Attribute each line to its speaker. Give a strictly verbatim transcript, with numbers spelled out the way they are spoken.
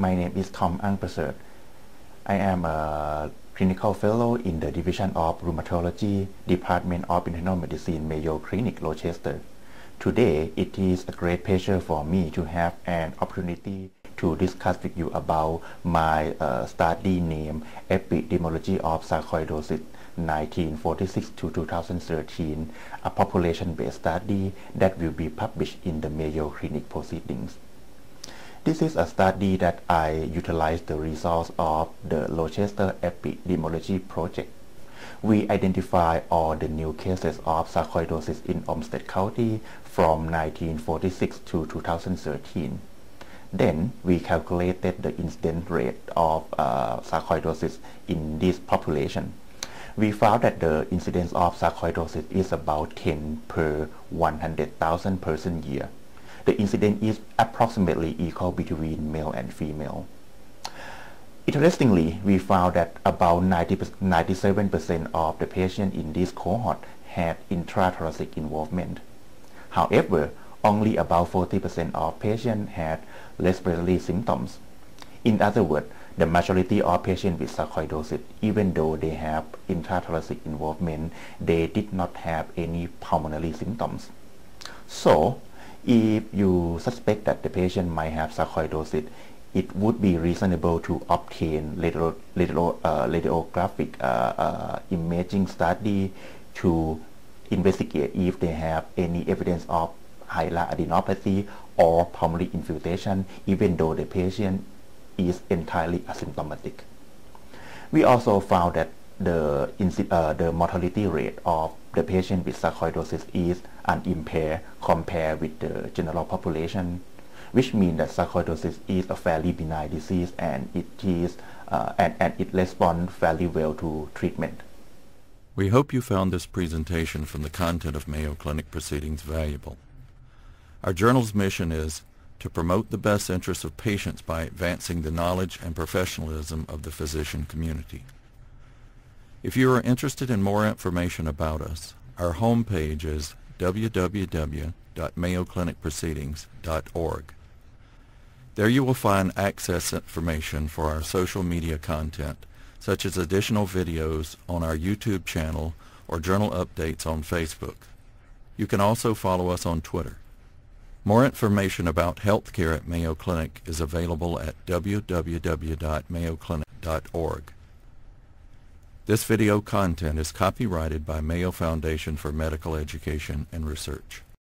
Speaker 1: My name is Tom Ang Prasert. I am a clinical fellow in the Division of Rheumatology, Department of Internal Medicine, Mayo Clinic, Rochester. Today, it is a great pleasure for me to have an opportunity to discuss with you about my uh, study named Epidemiology of Sarcoidosis nineteen forty-six to two thousand thirteen, a population-based study that will be published in the Mayo Clinic Proceedings. This is a study that I utilized the results of the Rochester Epidemiology Project. We identify all the new cases of sarcoidosis in Olmsted County from nineteen forty-six to two thousand thirteen. Then we calculated the incidence rate of uh, sarcoidosis in this population. We found that the incidence of sarcoidosis is about ten per one hundred thousand person year. The incidence is approximately equal between male and female. Interestingly, we found that about ninety-seven percent of the patients in this cohort had intrathoracic involvement. However, only about forty percent of patients had respiratory symptoms. In other words, the majority of patients with sarcoidosis, even though they have intrathoracic involvement, they did not have any pulmonary symptoms. So, if you suspect that the patient might have sarcoidosis, it would be reasonable to obtain radio, radio, uh, radiographic uh, uh, imaging study to investigate if they have any evidence of hilar adenopathy or pulmonary infiltration, even though the patient is entirely asymptomatic. We also found that the, uh, the mortality rate of the patient with sarcoidosis is unimpaired compared with the general population, which means that sarcoidosis is a fairly benign disease and it is uh, and, and it responds fairly well to treatment.
Speaker 2: We hope you found this presentation from the content of Mayo Clinic Proceedings valuable. Our journal's mission is to promote the best interests of patients by advancing the knowledge and professionalism of the physician community. If you are interested in more information about us, our homepage is w w w dot mayo clinic proceedings dot org. There you will find access information for our social media content, such as additional videos on our YouTube channel or journal updates on Facebook. You can also follow us on Twitter. More information about healthcare at Mayo Clinic is available at w w w dot mayo clinic dot org. This video content is copyrighted by Mayo Foundation for Medical Education and Research.